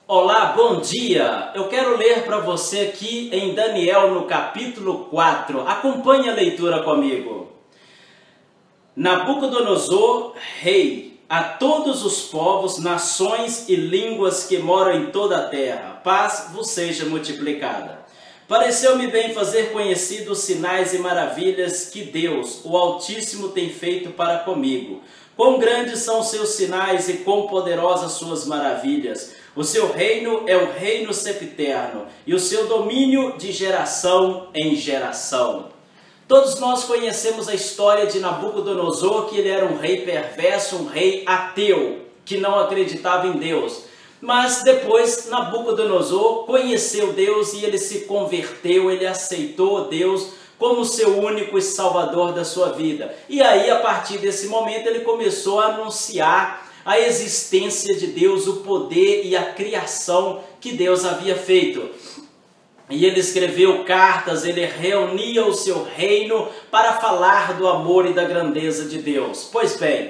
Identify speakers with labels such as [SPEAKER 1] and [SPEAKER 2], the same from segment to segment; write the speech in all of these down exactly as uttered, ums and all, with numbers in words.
[SPEAKER 1] Olá, bom dia! Eu quero ler para você aqui em Daniel no capítulo quatro. Acompanhe a leitura comigo. Nabucodonosor, rei, a todos os povos, nações e línguas que moram em toda a terra, paz vos seja multiplicada. Pareceu-me bem fazer conhecidos os sinais e maravilhas que Deus, o Altíssimo, tem feito para comigo. Quão grandes são os seus sinais e quão poderosas suas maravilhas. O seu reino é o reino sempiterno e o seu domínio de geração em geração. Todos nós conhecemos a história de Nabucodonosor, que ele era um rei perverso, um rei ateu, que não acreditava em Deus. Mas depois Nabucodonosor conheceu Deus e ele se converteu, ele aceitou Deus como seu único e salvador da sua vida. E aí, a partir desse momento, ele começou a anunciar a existência de Deus, o poder e a criação que Deus havia feito. E ele escreveu cartas, ele reunia o seu reino para falar do amor e da grandeza de Deus. Pois bem,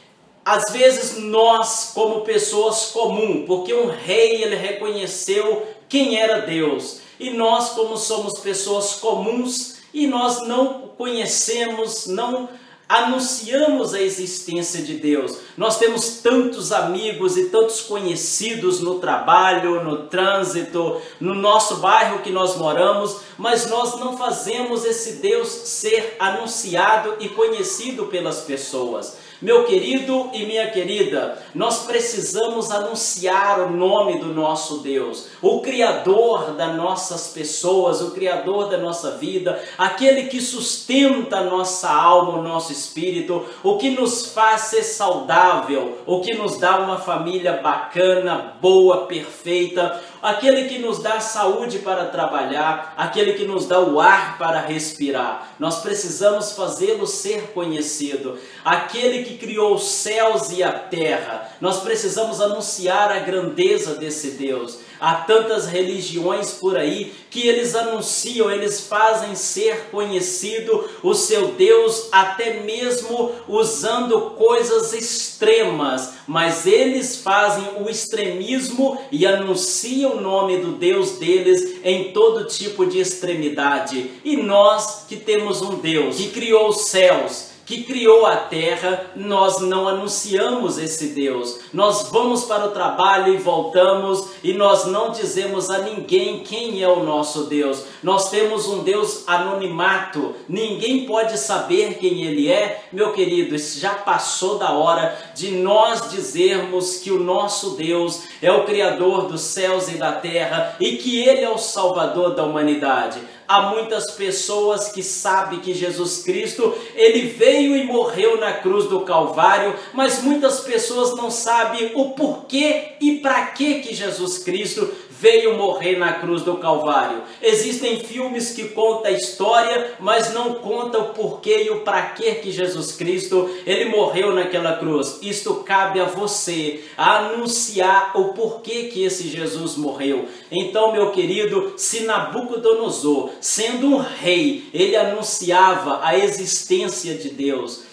[SPEAKER 1] às vezes nós, como pessoas comuns, porque um rei ele reconheceu quem era Deus, e nós, como somos pessoas comuns, e nós não conhecemos, não anunciamos a existência de Deus. Nós temos tantos amigos e tantos conhecidos no trabalho, no trânsito, no nosso bairro que nós moramos, mas nós não fazemos esse Deus ser anunciado e conhecido pelas pessoas. Meu querido e minha querida, nós precisamos anunciar o nome do nosso Deus, o Criador das nossas pessoas, o Criador da nossa vida, aquele que sustenta a nossa alma, o nosso espírito, o que nos faz ser saudável, o que nos dá uma família bacana, boa, perfeita, aquele que nos dá saúde para trabalhar, aquele que nos dá o ar para respirar. Nós precisamos fazê-lo ser conhecido, aquele que criou os céus e a terra. Nós precisamos anunciar a grandeza desse Deus. Há tantas religiões por aí que eles anunciam, eles fazem ser conhecido o seu Deus até mesmo usando coisas extremas, mas eles fazem o extremismo e anunciam o nome do Deus deles em todo tipo de extremidade. E nós que temos um Deus que criou os céus, que criou a terra, nós não anunciamos esse Deus. Nós vamos para o trabalho e voltamos e nós não dizemos a ninguém quem é o nosso Deus. Nós temos um Deus anonimato, ninguém pode saber quem ele é. Meu querido, já passou da hora de nós dizermos que o nosso Deus é o Criador dos céus e da terra e que ele é o Salvador da humanidade. Há muitas pessoas que sabem que Jesus Cristo, ele veio e morreu na cruz do Calvário, mas muitas pessoas não sabem o porquê e para que que Jesus Cristo veio morrer na cruz do Calvário. Existem filmes que contam a história, mas não contam o porquê e o para que que Jesus Cristo, ele morreu naquela cruz. Isto cabe a você, a anunciar o porquê que esse Jesus morreu. Então, meu querido, se Nabucodonosor, sendo um rei, ele anunciava a existência de Deus,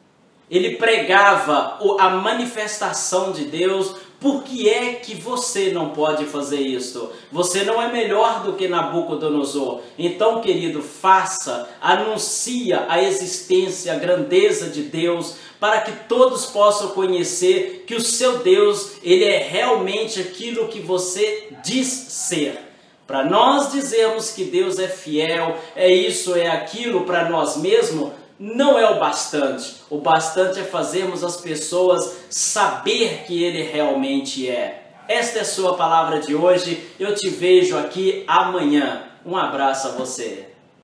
[SPEAKER 1] ele pregava a manifestação de Deus. Por que é que você não pode fazer isso? Você não é melhor do que Nabucodonosor. Então, querido, faça, anuncia a existência, a grandeza de Deus, para que todos possam conhecer que o seu Deus, ele é realmente aquilo que você diz ser. Para nós dizermos que Deus é fiel, é isso, é aquilo para nós mesmos, não é o bastante. O bastante é fazermos as pessoas saber que ele realmente é. Esta é a sua palavra de hoje. Eu te vejo aqui amanhã. Um abraço a você.